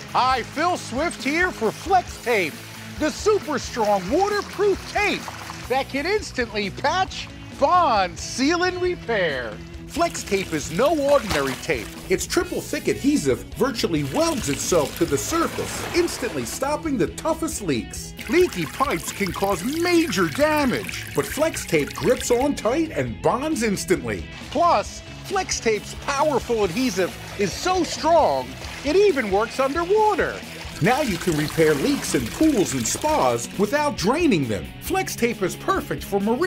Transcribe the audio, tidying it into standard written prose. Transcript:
Hi, Phil Swift here for Flex Tape, the super strong waterproof tape that can instantly patch, bond, seal, and repair. Flex Tape is no ordinary tape. Its triple thick adhesive virtually welds itself to the surface, instantly stopping the toughest leaks. Leaky pipes can cause major damage. But Flex Tape grips on tight and bonds instantly. Plus, Flex Tape's powerful adhesive is so strong, it even works underwater. Now you can repair leaks in pools and spas without draining them. Flex Tape is perfect for marine